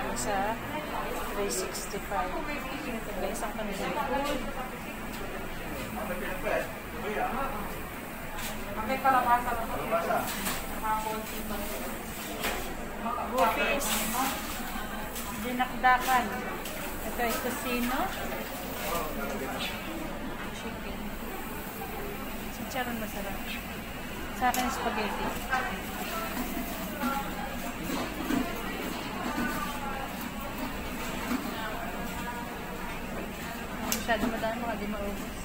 Sa 365. Ito guys, ang kanilang food. Bufis. Dinakdakan. Ito ay kusino. Chicken. Chicharon masarap. Sa akin spaghetti. Masyado madami, mga di maubos.